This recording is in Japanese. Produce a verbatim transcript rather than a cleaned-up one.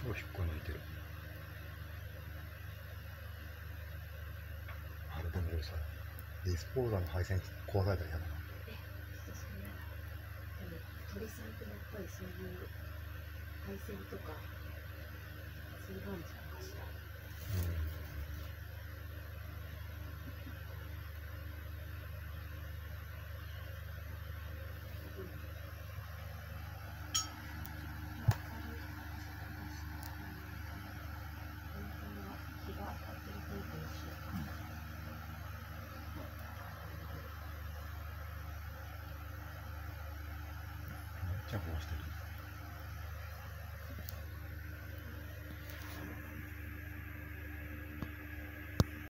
超引っこ抜いてる。あれでもさ、ディスポーザーの配線壊されたら嫌だな。 え、ちょっとそれなら、でも鳥さんってやっぱりそういう配線とかそういう感じなのかしら。 めっちゃ壊してる。